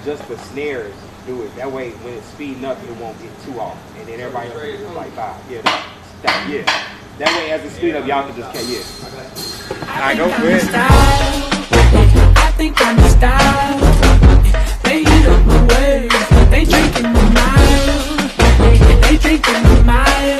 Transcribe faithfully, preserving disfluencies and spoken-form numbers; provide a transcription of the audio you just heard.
just the snares do it. That way, when it's speeding up, it won't get too off. And then everybody else is just like five. Yeah, that, that, yeah. That way, as it speed up, y'all can just catch, yeah. Alright, go for it. I think I'm the style. They eat up my ways. They drinking the mile. They drinking the mile.